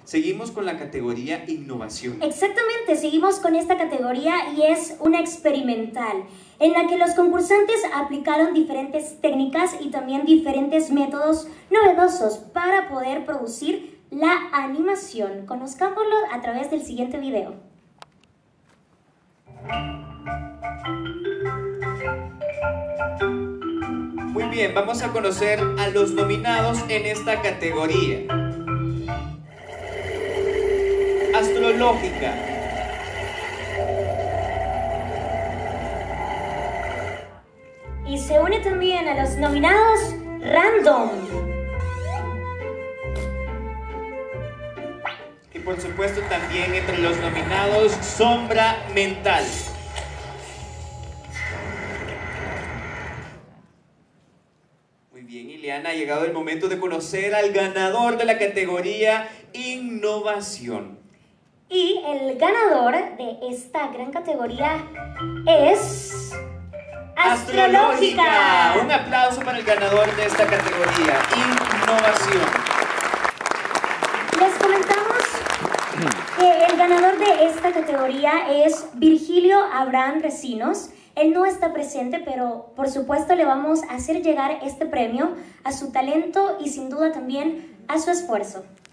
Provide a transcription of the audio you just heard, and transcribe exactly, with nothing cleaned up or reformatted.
Seguimos con la categoría innovación. Exactamente, seguimos con esta categoría y es una experimental, en la que los concursantes aplicaron diferentes técnicas y también diferentes métodos novedosos para poder producir la animación. Conozcámoslo a través del siguiente video. Muy bien, vamos a conocer a los nominados en esta categoría. Astrológica. Y se une también a los nominados Random. Y por supuesto también entre los nominados Sombra Mental. Muy bien, Ileana, ha llegado el momento de conocer al ganador de la categoría Innovación. Y el ganador de esta gran categoría es... Astrológica. Un aplauso para el ganador de esta categoría, Innovación. Les comentamos que el ganador de esta categoría es Virgilio Abraham Recinos. Él no está presente, pero por supuesto le vamos a hacer llegar este premio a su talento y sin duda también a su esfuerzo.